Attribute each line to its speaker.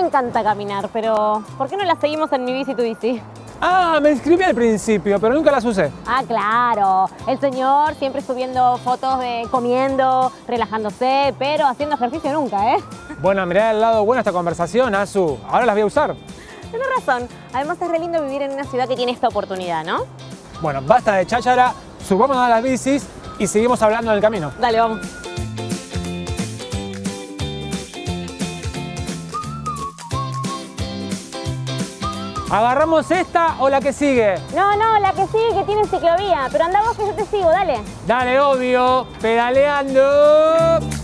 Speaker 1: encanta caminar, pero ¿por qué no la seguimos en Mi Bici Tu Bici?
Speaker 2: Ah, me inscribí al principio, pero nunca las usé.
Speaker 1: Ah, claro. El señor siempre subiendo fotos de comiendo, relajándose, pero haciendo ejercicio nunca, ¿eh?
Speaker 2: Bueno, mirá el lado bueno de esta conversación, Azu. Ahora las voy a usar.
Speaker 1: Tienes razón. Además es re lindo vivir en una ciudad que tiene esta oportunidad, ¿no?
Speaker 2: Bueno, basta de cháchara, subámonos a las bicis y seguimos hablando en el camino.
Speaker 1: Dale, vamos.
Speaker 2: ¿Agarramos esta o la que sigue?
Speaker 1: No, la que sigue que tiene ciclovía, pero anda vos que yo te sigo, dale.
Speaker 2: Dale, obvio, pedaleando.